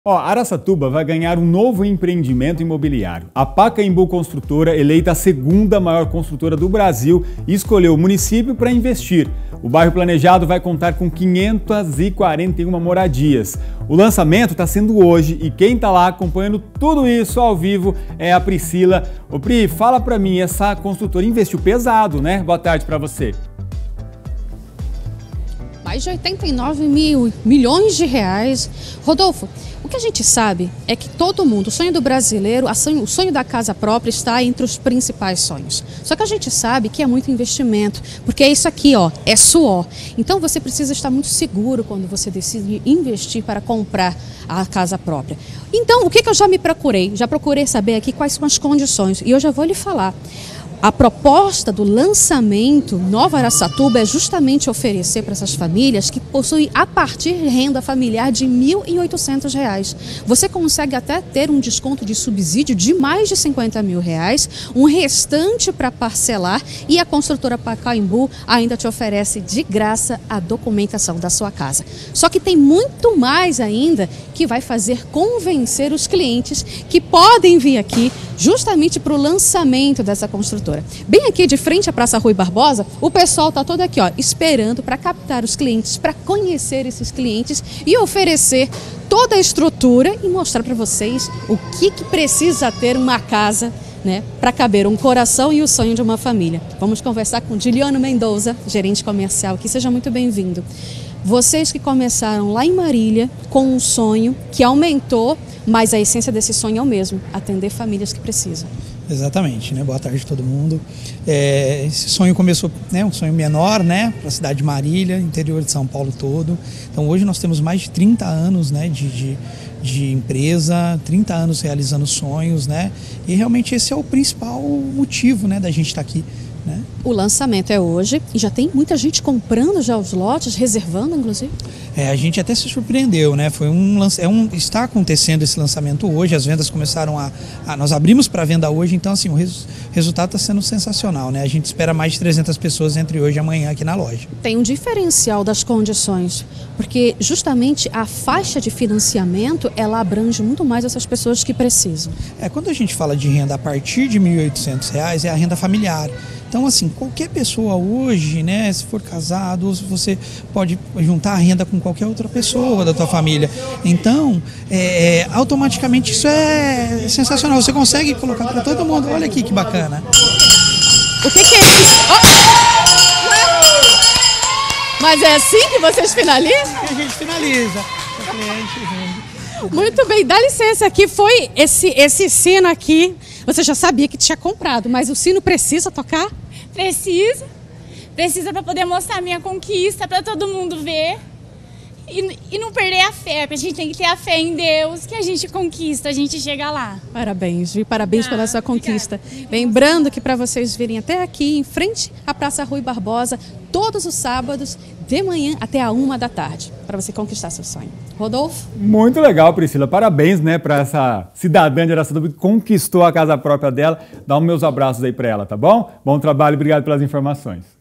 Araçatuba vai ganhar um novo empreendimento imobiliário. A Pacaembu Construtora, eleita a segunda maior construtora do Brasil, escolheu o município para investir. O bairro planejado vai contar com 541 moradias. O lançamento está sendo hoje e quem está lá acompanhando tudo isso ao vivo é a Priscila. Ô Pri, fala para mim, essa construtora investiu pesado, né? Boa tarde para você. Mais de 89 milhões de reais. Rodolfo, o que a gente sabe é que todo mundo, o sonho do brasileiro, o sonho da casa própria está entre os principais sonhos. Só que a gente sabe que é muito investimento, porque é isso aqui, é suor. Então você precisa estar muito seguro quando você decide investir para comprar a casa própria. Então, o que eu já me procurei? Já procurei saber aqui quais são as condições e eu já vou lhe falar. A proposta do lançamento Nova Araçatuba é justamente oferecer para essas famílias que possuem a partir de renda familiar de R$ 1.800. Você consegue até ter um desconto de subsídio de mais de R$ 50 mil, um restante para parcelar e a construtora Pacaembu ainda te oferece de graça a documentação da sua casa. Só que tem muito mais ainda que vai fazer convencer os clientes que podem vir aqui justamente para o lançamento dessa construtora. Bem aqui de frente à Praça Rui Barbosa, o pessoal está todo aqui, esperando para captar os clientes, para conhecer esses clientes e oferecer toda a estrutura e mostrar para vocês o que precisa ter uma casa, né, para caber um coração e o sonho de uma família. Vamos conversar com Juliano Mendoza, gerente comercial aqui. Seja muito bem-vindo. Vocês que começaram lá em Marília com um sonho que aumentou, mas a essência desse sonho é o mesmo, atender famílias que precisam. Exatamente, né? Boa tarde a todo mundo. Esse sonho começou, um sonho menor, para a cidade de Marília, interior de São Paulo todo. Então hoje nós temos mais de 30 anos, de empresa, 30 anos realizando sonhos, e realmente esse é o principal motivo, da gente estar aqui. O lançamento é hoje e já tem muita gente comprando já os lotes, reservando inclusive? A gente até se surpreendeu, está acontecendo esse lançamento hoje, as vendas começaram nós abrimos para venda hoje, então assim, o resultado está sendo sensacional, A gente espera mais de 300 pessoas entre hoje e amanhã aqui na loja. Tem um diferencial das condições, porque justamente a faixa de financiamento, ela abrange muito mais essas pessoas que precisam. Quando a gente fala de renda a partir de R$ 1.800, é a renda familiar. Então, assim, qualquer pessoa hoje, se for casado, você pode juntar a renda com qualquer outra pessoa da tua família. Então, automaticamente isso é sensacional. Você consegue colocar para todo mundo. Olha aqui que bacana. O que é isso? Mas é assim que vocês finalizam? A gente finaliza. Muito bem, dá licença, aqui foi esse sino aqui. Você já sabia que tinha comprado, mas o sino precisa tocar? Precisa para poder mostrar a minha conquista, para todo mundo ver e não perder a fé, porque a gente tem que ter a fé em Deus, que a gente conquista, a gente chega lá. Parabéns, parabéns pela sua conquista. Obrigada. Lembrando que para vocês virem até aqui, em frente à Praça Rui Barbosa, todos os sábados, de manhã até a 1 da tarde, para você conquistar seu sonho. Rodolfo? Muito legal, Priscila. Parabéns, para essa cidadã de Araçatuba que conquistou a casa própria dela. Dá os meus abraços aí para ela, tá bom? Bom trabalho e obrigado pelas informações.